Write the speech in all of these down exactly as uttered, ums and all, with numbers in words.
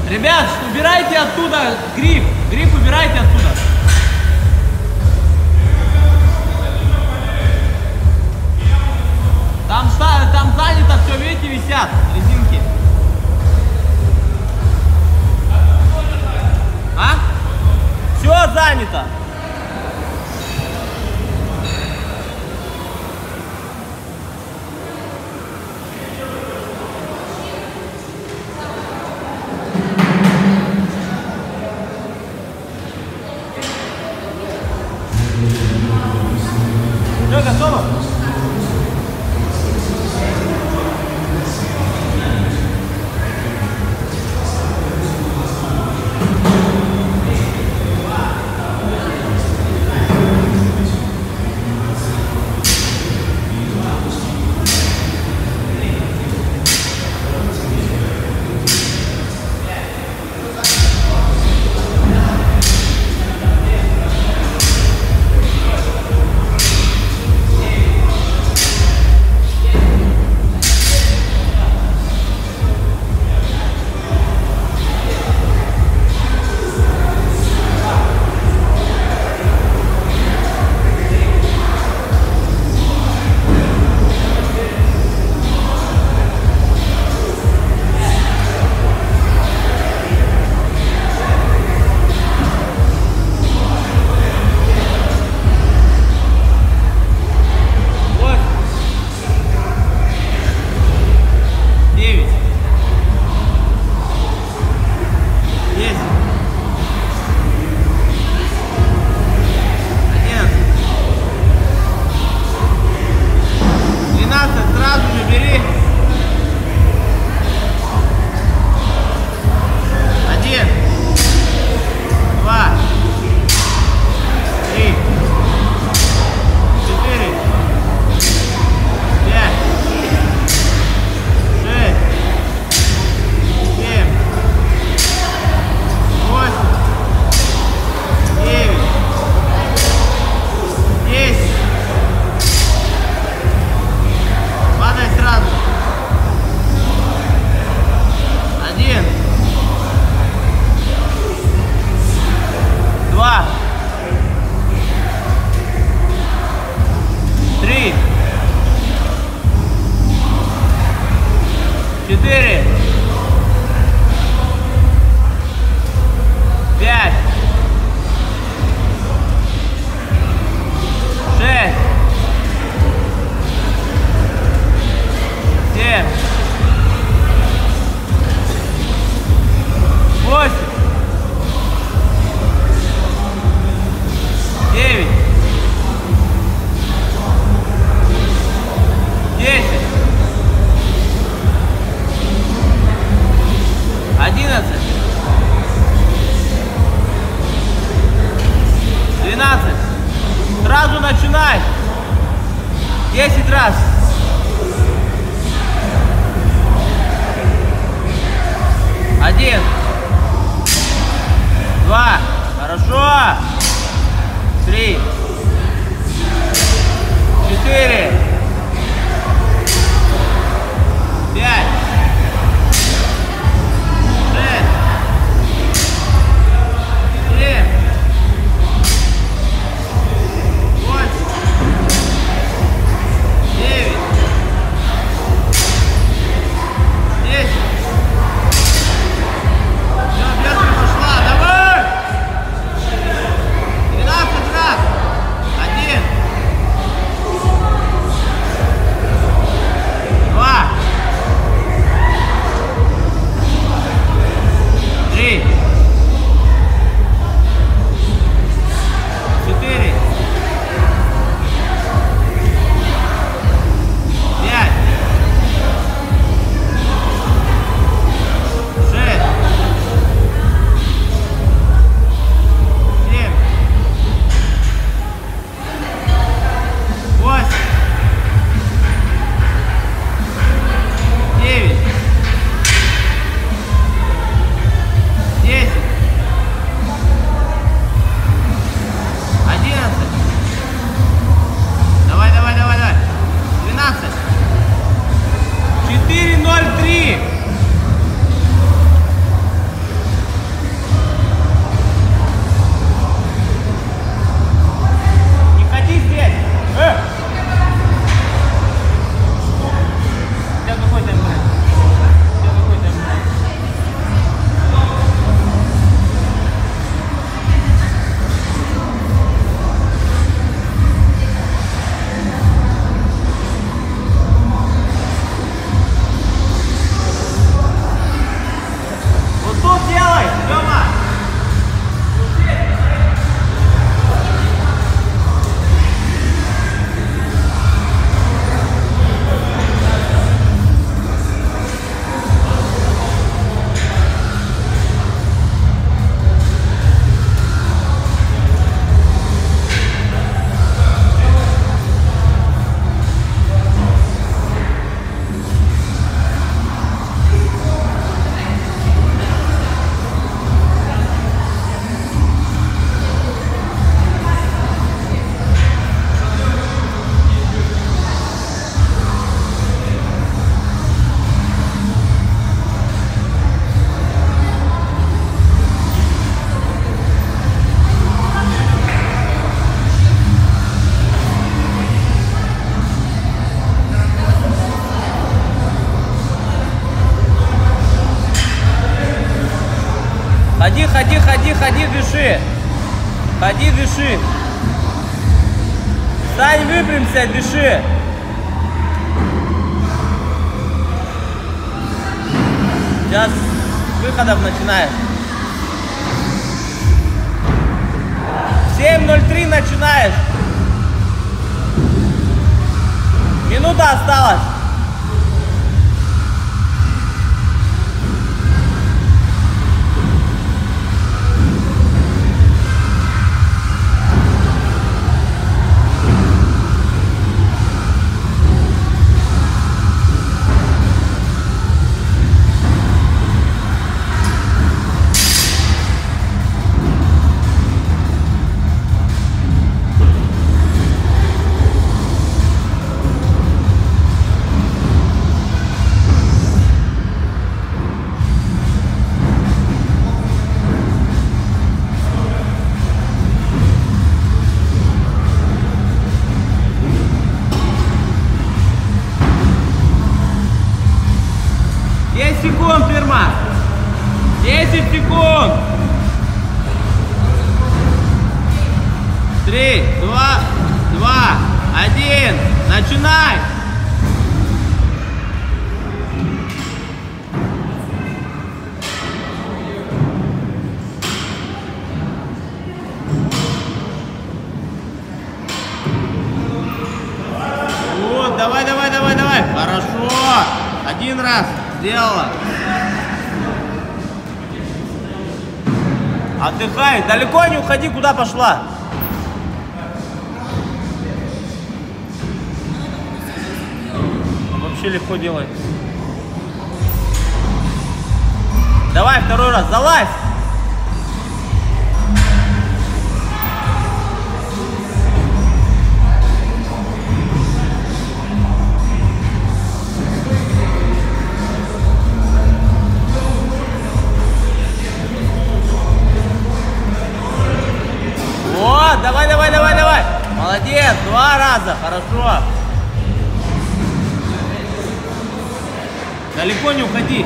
Ребят, убирайте оттуда гриф. Гриф убирайте оттуда. Там, там занято все, видите, висят резинки. А? Все занято. Все готово? Четыре. Пять. Шесть. Семь. Восемь. Девять. Десять. Одиннадцать. Двенадцать. Сразу начинай. Десять раз. Один. Два. Хорошо. Три. Четыре. Пять. Девять. Ходи, ходи, ходи, ходи, дыши. Ходи, дыши. Встань, выпрямься, дыши. Сейчас с выходов начинаешь. семь ноль три начинаешь. Минута осталась. десять секунд, фирма. десять секунд. три, два, два, один. Начинай. Вот, давай, давай, давай, давай. Хорошо. Один раз. Сделала. Отдыхай. Далеко не уходи, куда пошла. Вообще легко делает. Давай второй раз. Залазь. Давай, давай, давай, давай. Молодец. Два раза. Хорошо. Далеко не уходи.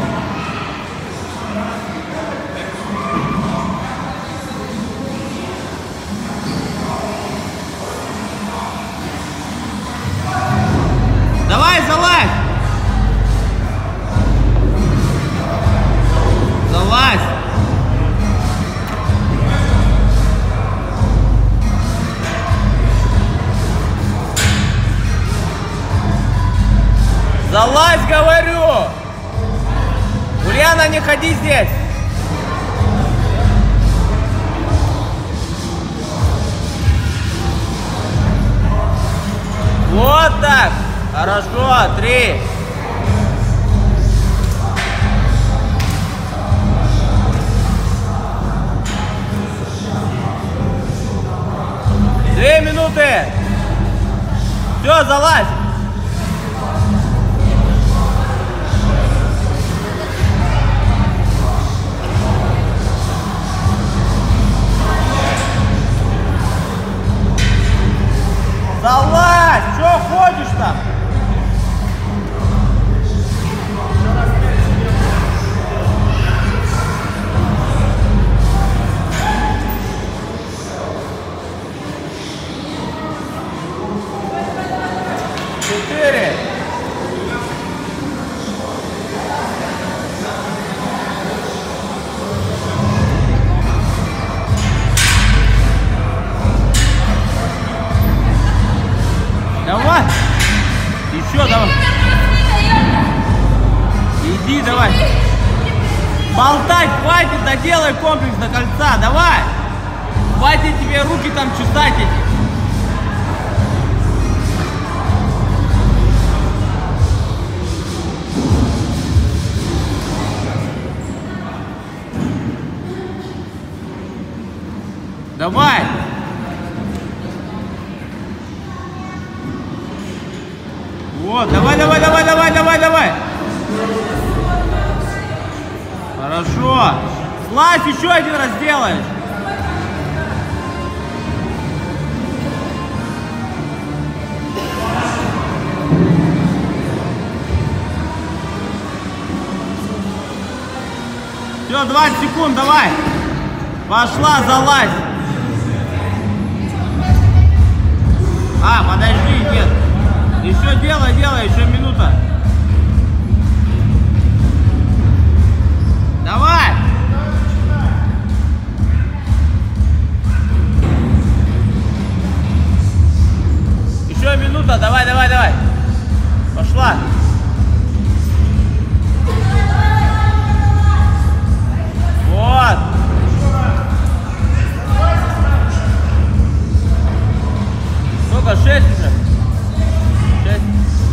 Давай, залазь. Залазь. Залазь, говорю! Ульяна, не ходи здесь! Вот так! Хорошо, три! Две минуты! Все, залазь! Залазь! Чё ходишь там? Четыре. Давай. Еще давай. Иди, давай. Болтать хватит, доделай комплекс до кольца. Давай. Хватит тебе руки там чесать эти. Давай. Вот, давай, давай, давай, давай, давай, давай. Хорошо. Слазь, еще один раз делаешь. Все, двадцать секунд, давай. Пошла, залазь. А, подожди, нет. Еще делай, делай, еще минута. Давай. Еще минута, давай, давай, давай. Пошла. Вот. Сколько? Шесть уже? Шесть.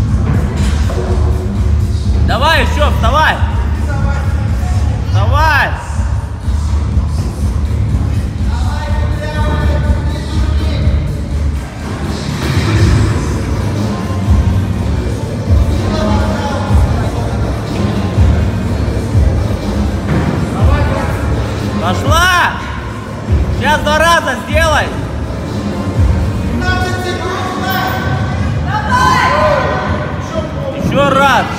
Давай еще, вставай. Вставай. Пошла! Сейчас два раза сделай! Еще раз!